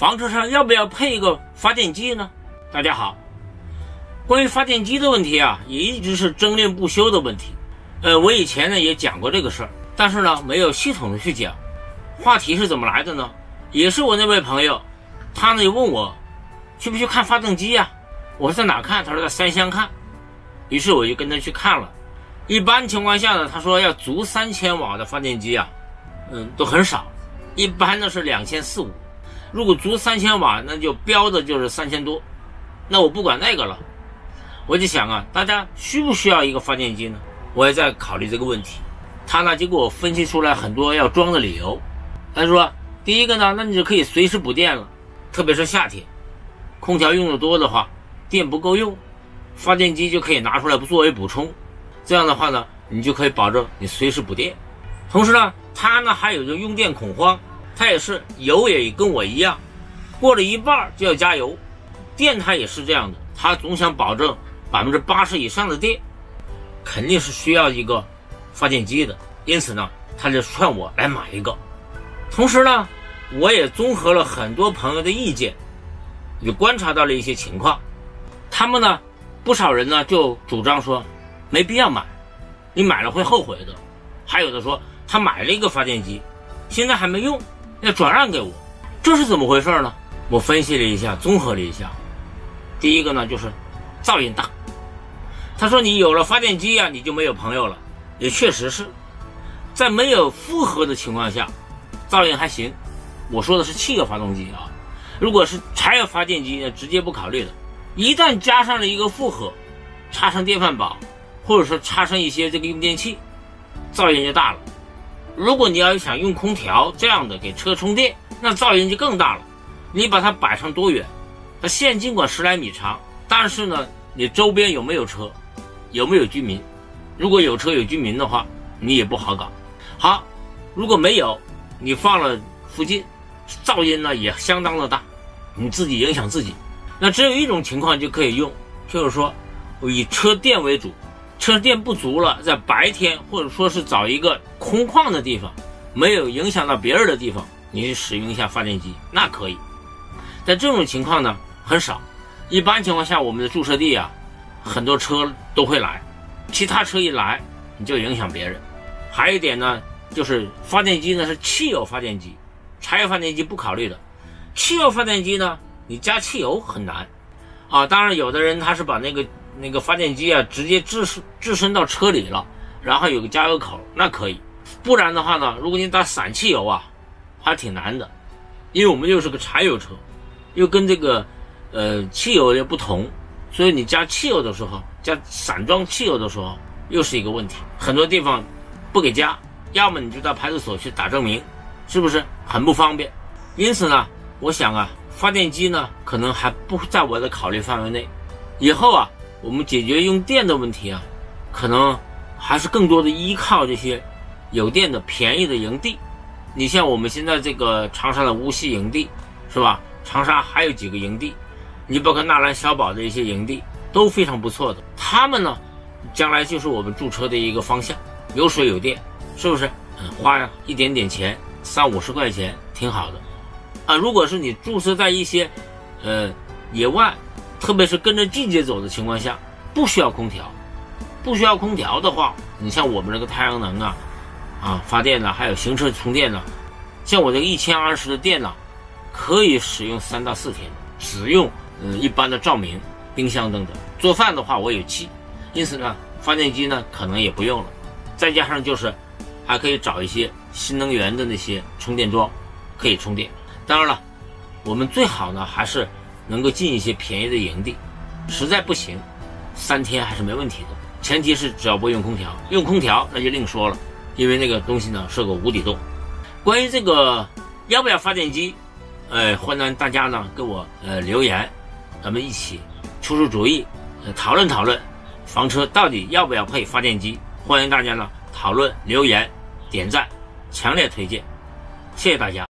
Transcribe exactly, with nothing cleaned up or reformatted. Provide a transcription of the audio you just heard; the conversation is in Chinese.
房车上要不要配一个发电机呢？大家好，关于发电机的问题啊，也一直是争论不休的问题。呃，我以前呢也讲过这个事儿，但是呢没有系统的去讲。话题是怎么来的呢？也是我那位朋友，他呢就问我去不去看发动机呀、啊？我说在哪看？他说在三湘看。于是我就跟他去看了。一般情况下呢，他说要足三千瓦的发电机啊，嗯，都很少，一般呢是两千四五。如果足三千瓦，那就标的就是三千多。那我不管那个了，我就想啊，大家需不需要一个发电机呢？我也在考虑这个问题。他呢就给我分析出来很多要装的理由。他说，第一个呢，那你就可以随时补电了，特别是夏天，空调用的多的话，电不够用，发电机就可以拿出来作为补充。这样的话呢，你就可以保证你随时补电。同时呢，他呢还有着用电恐慌，他也是油也跟我一样，过了一半就要加油。电他也是这样的，他总想保证百分之八十以上的电，肯定是需要一个发电机的。因此呢，他就劝我来买一个。同时呢，我也综合了很多朋友的意见，就观察到了一些情况。他们呢，不少人呢就主张说没必要买，你买了会后悔的。还有的说他买了一个发电机，现在还没用，要转让给我，这是怎么回事呢？我分析了一下，综合了一下。第一个呢就是噪音大。他说你有了发电机啊，你就没有朋友了。也确实是，在没有负荷的情况下，噪音还行。我说的是汽油发动机啊，如果是柴油发电机，直接不考虑的。一旦加上了一个负荷，插上电饭煲，或者说插上一些这个用电器，噪音就大了。如果你要想用空调这样的给车充电，那噪音就更大了。你把它摆上多远？它线尽管十来米长，但是呢，你周边有没有车，有没有居民？如果有车有居民的话，你也不好搞。好，如果没有，你放了附近，噪音呢也相当的大，你自己影响自己。那只有一种情况就可以用，就是说以车电为主，车电不足了，在白天或者说是找一个空旷的地方，没有影响到别人的地方，你去使用一下发电机，那可以。但这种情况呢很少，一般情况下我们的驻车地啊，很多车都会来，其他车一来你就影响别人。还有一点呢，就是发电机呢是汽油发电机，柴油发电机不考虑的。汽油发电机呢，你加汽油很难啊。当然有的人他是把那个那个发电机啊直接置置身到车里了，然后有个加油口，那可以。不然的话呢，如果你打散汽油啊，还挺难的，因为我们又是个柴油车，又跟这个呃汽油也不同，所以你加汽油的时候，加散装汽油的时候又是一个问题。很多地方不给加，要么你就到派出所去打证明，是不是很不方便？因此呢，我想啊，发电机呢可能还不在我的考虑范围内。以后啊，我们解决用电的问题啊，可能还是更多的依靠这些有电的便宜的营地。你像我们现在这个长沙的无锡营地，是吧？长沙还有几个营地，你包括纳兰小宝的一些营地都非常不错的。他们呢，将来就是我们驻车的一个方向，有水有电，是不是？嗯，花一点点钱，三五十块钱，挺好的。啊，如果是你驻车在一些呃野外，特别是跟着季节走的情况下，不需要空调，不需要空调的话，你像我们这个太阳能啊，啊发电呢，还有行车充电呢，像我这个一千二十的电呢，可以使用三到四天，只用嗯、呃、一般的照明、冰箱等等。做饭的话，我有气，因此呢，发电机呢可能也不用了。再加上就是还可以找一些新能源的那些充电桩，可以充电。当然了，我们最好呢还是能够进一些便宜的营地，实在不行，三天还是没问题的。前提是只要不用空调，用空调那就另说了，因为那个东西呢是个无底洞。关于这个要不要发电机，呃，欢迎大家呢给我呃留言，咱们一起出出主意，呃，讨论讨论房车到底要不要配发电机。欢迎大家呢讨论留言、点赞，强烈推荐，谢谢大家。